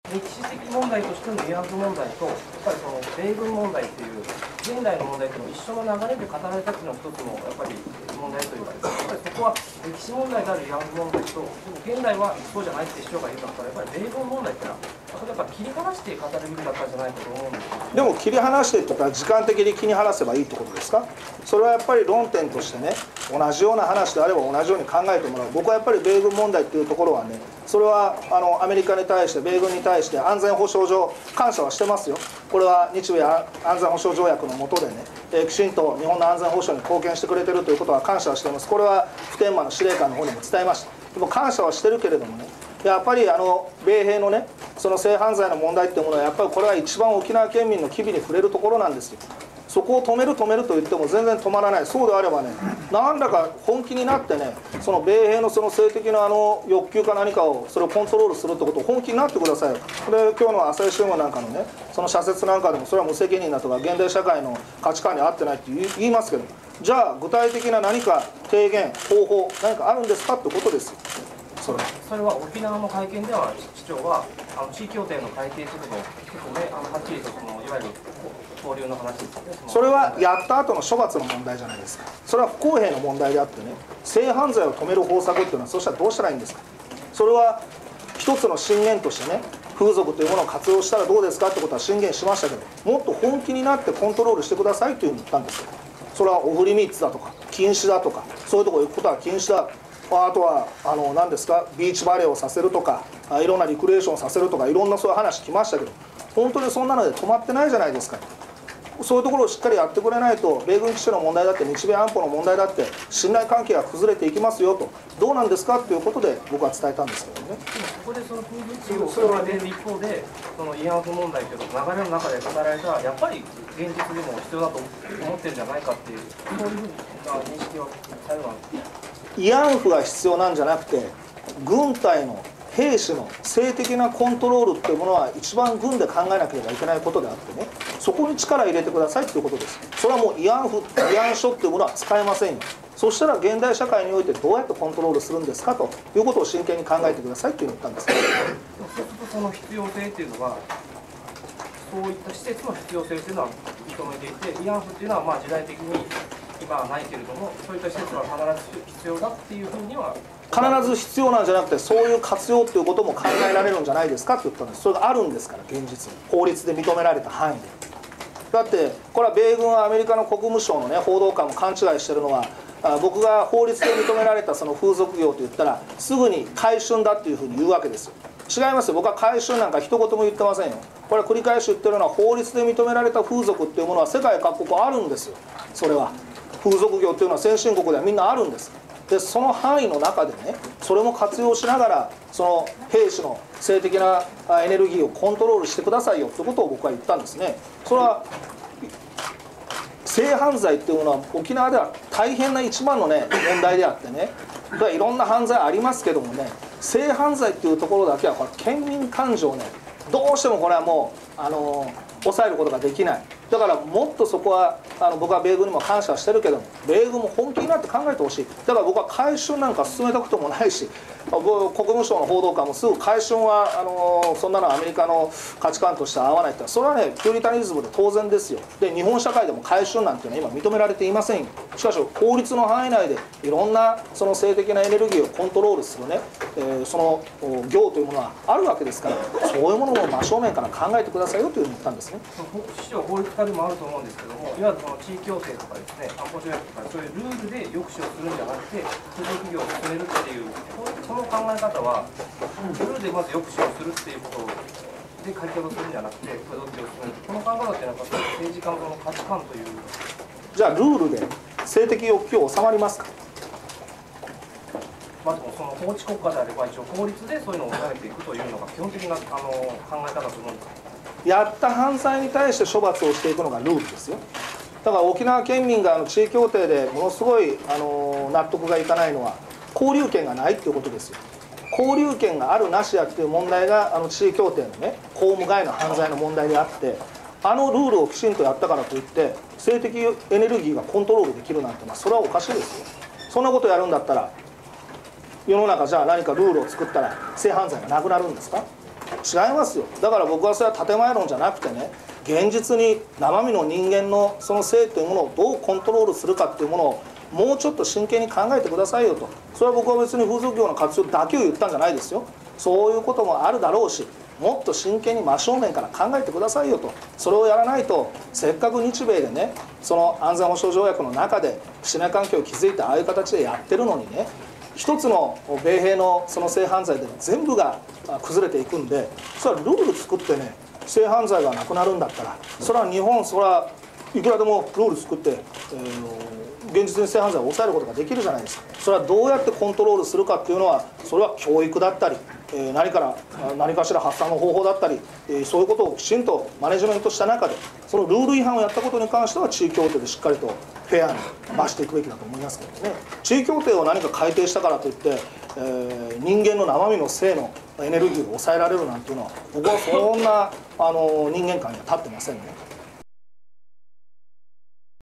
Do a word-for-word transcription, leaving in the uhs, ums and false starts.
歴史的問題としての慰安婦問題と、やっぱりその米軍問題っていう現代の問題というのを一緒の流れで語られたっていうのは一つのやっぱり問題というかですね、やっぱりそこは歴史問題である慰安婦問題と、現代はそうじゃないって主張が言うだったら、やっぱり米軍問題っていうのは、それやっぱ切り離して語るべきだったんじゃないかと思うんですけど。 でも切り離してって言ったら時間的に切り離せばいいってことですか？それはやっぱり論点としてね、同じような話であれば同じように考えてもらう。僕はやっぱり米軍問題っていうところはね、それはあのアメリカに対して米軍に対して安全保障上感謝はしてますよ。これは日米安全保障条約の下でね、えー、きちんと日本の安全保障に貢献してくれてるということは感謝はしています。これは普天間の司令官の方にも伝えました。でも感謝はしてるけれどもね、やっぱりあの米兵のね、その性犯罪の問題っていうものはやっぱりこれは一番沖縄県民の機微に触れるところなんですよ。そこを止める止めると言っても全然止まらない。そうであればね、何らか本気になってね、その米兵のその性的なあの欲求か何かをそれをコントロールするってことを本気になってくださいよ。これ今日の朝日新聞なんかのね、その社説なんかでもそれは無責任だとか現代社会の価値観に合ってないって言いますけど、じゃあ具体的な何か提言方法何かあるんですかってことですよ。それそれは沖縄の会見では市長はあの地位協定の改定直後結構ね、あのはっきりとそのいわゆる交流の話ですよね。 それはやった後の処罰の問題じゃないですか。それは不公平の問題であってね、性犯罪を止める方策っていうのはそうしたらどうしたらいいんですか。それは一つの進言としてね、風俗というものを活用したらどうですかってことは進言しましたけど、もっと本気になってコントロールしてくださいというふうに言ったんですよ。それはオフリミッツだとか禁止だとか、そういうところ行くことは禁止だ、あとはあの何ですか、ビーチバレーをさせるとか、いろんなリクレーションをさせるとか、いろんなそういう話来ましたけど、本当にそんなので止まってないじゃないですか。そういうところをしっかりやってくれないと、米軍基地の問題だって日米安保の問題だって信頼関係が崩れていきますよと、どうなんですかということで僕は伝えたんですけどね。 ここでその風物詩を語られる一方で、その慰安婦問題という流れの中で語られたやっぱり現実でも必要だと思ってるんじゃないかっていう、そういうふうな認識はされるんですか。 慰安婦が必要なんじゃなくて、軍隊の兵士の性的なコントロールっていうものは一番軍で考えなければいけないことであってね、そこに力入れてくださいっていうことです。それはもう慰安婦慰安書っていうものは使えませんよ。そしたら現代社会においてどうやってコントロールするんですかということを真剣に考えてくださいっていうのを言ったんです。 そうするとその必要性っていうのは、そういった施設の必要性っていうのは認めていて、慰安婦っていうのはまあ時代的に今はないけれども、そういった施設は必ず必要だっていうふうには。 必ず必要なんじゃなくて、そういう活用ということも考えられるんじゃないですかって言ったんです。それがあるんですから、現実に法律で認められた範囲で。だってこれは米軍はアメリカの国務省のね報道官も勘違いしてるのは、僕が法律で認められたその風俗業と言ったらすぐに買春だっていうふうに言うわけですよ。違いますよ。僕は買春なんか一言も言ってませんよ。これ繰り返し言ってるのは、法律で認められた風俗っていうものは世界各国あるんですよ。それは風俗業っていうのは先進国ではみんなあるんです。でその範囲の中でね、それも活用しながらその兵士の性的なエネルギーをコントロールしてくださいよということを僕は言ったんですね。それは性犯罪っていうものは沖縄では大変な一番のね問題であってね、いろんな犯罪ありますけどもね、性犯罪っていうところだけはこれ県民感情ね、どうしてもこれはもうあの抑えることができない。だからもっとそこはあの僕は米軍にも感謝してるけども、米軍も本気になって考えてほしい。だから僕は買春なんか進めたこともないし、国務省の報道官もすぐ買春はあのそんなのアメリカの価値観としては合わないって、それはねピューリタニズムで当然ですよ。で日本社会でも買春なんていうのは今認められていませんよ。しかし法律の範囲内でいろんなその性的なエネルギーをコントロールするね、えー、その業というものはあるわけですから、そういうものも真正面から考えてくださいよというふうに言ったんですね。 市長、法律家でもあると思うんですけども、いわゆるその地位協定とかですね、安保条約とかそういうルールで抑止をするんじゃなくて、風俗業を進めるっていう、その考え方はルールでまず抑止をするっていうことで改革をするんじゃなくて、風俗業を進める、この考え方っていうのは政治家のその価値観という。 じゃあルールで性的欲求収まりますか。 まずその法治国家であれば一応法律でそういうのを抑えていくというのが基本的なあの考え方だと思うんです。 やった犯罪に対して処罰をしていくのがルールですよ。だから沖縄県民があの地位協定でものすごいあの納得がいかないのは、交留権がないっていうことですよ。交留権があるなしやっていう問題があの地位協定のね公務外の犯罪の問題であって、あのルールをきちんとやったからといって性的エネルギーがコントロールできるなんて、まあそれはおかしいですよ。そんなことやるんだったら世の中じゃあ何かルールを作ったら性犯罪がなくなるんですか。 違いますよ。だから僕はそれは建前論じゃなくてね、現実に生身の人間のその性というものをどうコントロールするかっていうものをもうちょっと真剣に考えてくださいよと。それは僕は別に風俗業の活用だけを言ったんじゃないですよ。そういうこともあるだろうし、もっと真剣に真正面から考えてくださいよと。それをやらないと、せっかく日米でね、その安全保障条約の中で信頼関係を築いてああいう形でやってるのにね、一つの米兵のその性犯罪で全部が崩れていくんで、それはルール作ってね、性犯罪がなくなるんだったら、それは日本、それはいくらでもルール作って、えー、現実に性犯罪を抑えることができるじゃないですか。それはどうやってコントロールするかっていうのは、それは教育だったり、えー、何から何かしら発散の方法だったり、えー、そういうことをきちんとマネジメントした中で、そのルール違反をやったことに関しては地位協定でしっかりとフェアに増していくべきだと思いますけどね。地位協定を何か改定したからといって、えー、人間の生身の性のエネルギーを抑えられるなんていうのは、僕はそんなあの人間観には立ってませんね。